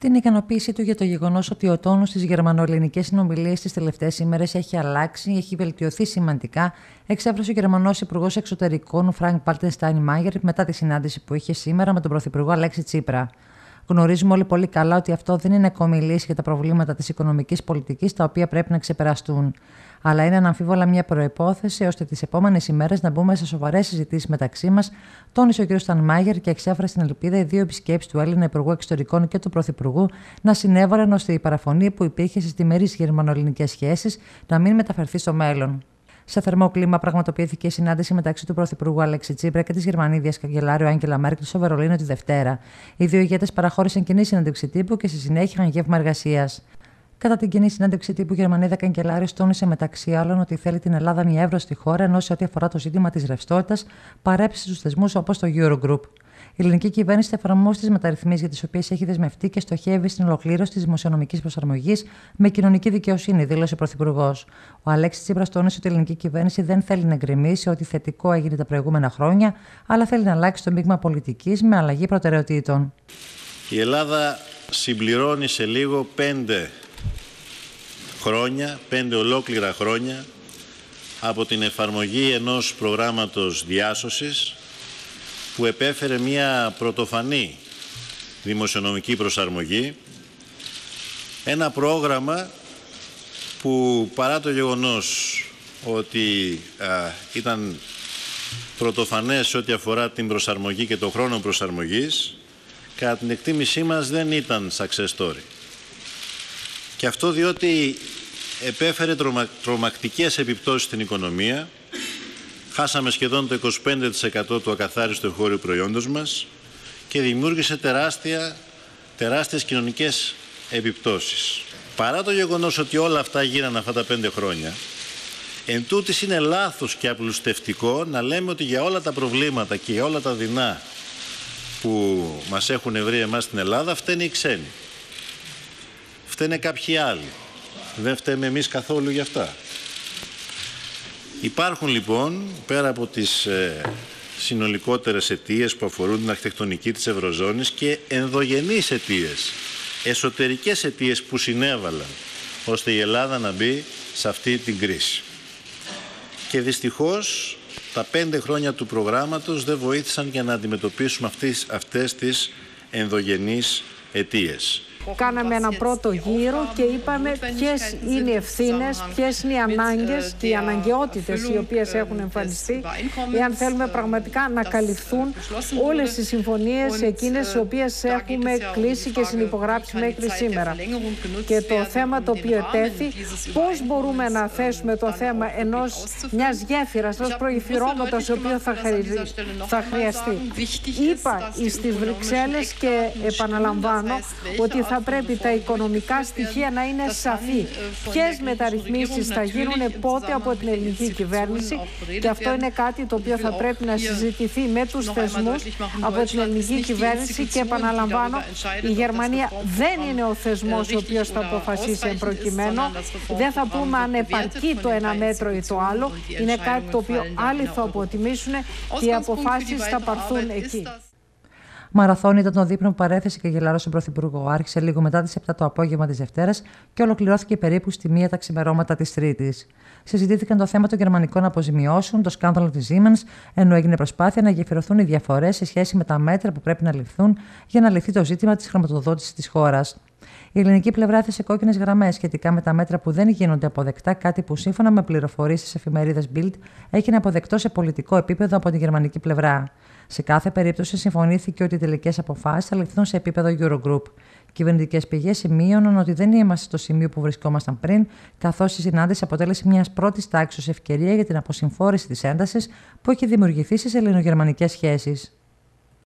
την ικανοποίησή του για το γεγονός ότι ο τόνος στις γερμανοελληνικές συνομιλίες τις τελευταίες ημέρες έχει αλλάξει, έχει βελτιωθεί σημαντικά, εξέφρασε ο Γερμανός Υπουργός Εξωτερικών Φρανκ-Βάλτερ Στάινμαγερ μετά τη συνάντηση που είχε σήμερα με τον Πρωθυπουργό Αλέξη Τσίπρα. Γνωρίζουμε όλοι πολύ καλά ότι αυτό δεν είναι ακόμη λύση για τα προβλήματα της οικονομικής πολιτικής, τα οποία πρέπει να ξεπεραστούν. Αλλά είναι αναμφίβολα μια προϋπόθεση ώστε τις επόμενες ημέρες να μπούμε σε σοβαρές συζητήσεις μεταξύ μας, τόνισε ο κ. Στάινμαγερ και εξέφρασε την ελπίδα οι δύο επισκέψεις του Έλληνα Υπουργού Εξωτερικών και του Πρωθυπουργού να συνέβαλαν ώστε η παραφωνία που υπήρχε στις διμερείς γερμανοελληνικές σχέσεις να μην μεταφερθεί στο μέλλον. Σε θερμό κλίμα πραγματοποιήθηκε η συνάντηση μεταξύ του Πρωθυπουργού Αλέξη Τσίπρα και της Γερμανίδας καγκελάριου Άγγελα Μέρκελ στο Βερολίνο τη Δευτέρα. Οι δύο ηγέτες παραχώρησαν κοινή συνέντευξη τύπου και στη συνέχεια είχαν γεύμα εργασίας. Κατά την κοινή συνέντευξη τύπου, η Γερμανίδα καγκελάριος τόνισε μεταξύ άλλων ότι θέλει την Ελλάδα μια εύρωστη χώρα, ενώ σε ό,τι αφορά το ζήτημα της ρευστότητας, παρέψει στους θεσμούς όπως το Eurogroup. Η ελληνική κυβέρνηση θα εφαρμόσει τις μεταρρυθμίσεις για τις οποίες έχει δεσμευτεί και στοχεύει στην ολοκλήρωση της δημοσιονομικής προσαρμογής με κοινωνική δικαιοσύνη, δήλωσε ο Πρωθυπουργός. Ο Αλέξης Τσίπρας τόνισε ότι η ελληνική κυβέρνηση δεν θέλει να γκρεμίσει ότι θετικό έγινε τα προηγούμενα χρόνια, αλλά θέλει να αλλάξει το μείγμα πολιτικής με αλλαγή προτεραιοτήτων. Η Ελλάδα συμπληρώνει σε λίγο 5 ολόκληρα χρόνια από την εφαρμογή ενός προγράμματος διάσωσης που επέφερε μια πρωτοφανή δημοσιονομική προσαρμογή, ένα πρόγραμμα που παρά το γεγονός ότι ήταν πρωτοφανές σε ό,τι αφορά την προσαρμογή και το χρόνο προσαρμογής, κατά την εκτίμησή μας δεν ήταν success story. Και αυτό διότι επέφερε τρομακτικές επιπτώσεις στην οικονομία. Χάσαμε σχεδόν το 25% του ακαθάριστου εγχώριου προϊόντος μας και δημιούργησε τεράστιες κοινωνικές επιπτώσεις. Παρά το γεγονός ότι όλα αυτά γίνανε αυτά τα 5 χρόνια, εν τούτης είναι λάθος και απλουστευτικό να λέμε ότι για όλα τα προβλήματα και για όλα τα δεινά που μας έχουν βρει εμάς στην Ελλάδα φταίνε οι ξένοι. Φταίνε κάποιοι άλλοι. Δεν φταίμε εμείς καθόλου γι' αυτά. Υπάρχουν λοιπόν, πέρα από τις συνολικότερες αιτίες που αφορούν την αρχιτεκτονική της Ευρωζώνης και ενδογενείς αιτίες, εσωτερικές αιτίες που συνέβαλαν ώστε η Ελλάδα να μπει σε αυτή την κρίση. Και δυστυχώς τα 5 χρόνια του προγράμματος δεν βοήθησαν για να αντιμετωπίσουμε αυτές τις ενδογενείς αιτίες. Κάναμε ένα πρώτο γύρο και είπαμε ποιες είναι οι ευθύνες, ποιες είναι οι ανάγκες και οι αναγκαιότητες οι οποίες έχουν εμφανιστεί, εάν θέλουμε πραγματικά να καλυφθούν όλες οι συμφωνίες εκείνες τις οποίες έχουμε κλείσει και συνυπογράψει μέχρι σήμερα. Και το θέμα το οποίο ετέθη, πώς μπορούμε να θέσουμε το θέμα μιας γέφυρας, ενός προϋφυρώματος, το οποίο θα χρειαστεί. Είπα στις Βρυξέλλες και επαναλαμβάνω ότι θα πρέπει τα οικονομικά στοιχεία να είναι σαφή. Ποιες μεταρρυθμίσεις θα γίνουν πότε από την ελληνική κυβέρνηση, και αυτό είναι κάτι το οποίο θα πρέπει να συζητηθεί με τους θεσμούς από την ελληνική κυβέρνηση, και επαναλαμβάνω, η Γερμανία δεν είναι ο θεσμός ο οποίος θα αποφασίσει εν προκειμένου. Δεν θα πούμε αν επαρκεί το ένα μέτρο ή το άλλο. Είναι κάτι το οποίο άλλοι θα αποτιμήσουν και οι αποφάσεις θα πάρθουν εκεί. Μαραθώνιο ήταν το δείπνο που παρέθεσε και γελάρο στον Πρωθυπουργό. Άρχισε λίγο μετά τις 7 το απόγευμα της Δευτέρας και ολοκληρώθηκε περίπου στη 1 τα ξημερώματα της Τρίτης. Συζητήθηκαν το θέμα των γερμανικών αποζημιώσεων, το σκάνδαλο της Siemens, ενώ έγινε προσπάθεια να γεφυρωθούν οι διαφορές σε σχέση με τα μέτρα που πρέπει να ληφθούν για να λυθεί το ζήτημα της χρηματοδότησης της χώρας. Η ελληνική πλευρά έθεσε κόκκινες γραμμές σχετικά με τα μέτρα που δεν γίνονται αποδεκτά, κάτι που σύμφωνα με πληροφορίες της εφημερίδας Bild έγινε αποδεκτό σε πολιτικό επίπεδο από τη γερμανική πλευρά. Σε κάθε περίπτωση συμφωνήθηκε ότι οι τελικές αποφάσεις θα ληφθούν σε επίπεδο Eurogroup. Κυβερνητικές πηγές σημείωναν ότι δεν είμαστε στο σημείο που βρισκόμασταν πριν, καθώς η συνάντηση αποτέλεσε μια πρώτη τάξης ευκαιρία για την αποσυμφόρηση της έντασης που έχει δημιουργηθεί στις ελληνογερμανικές σχέσεις.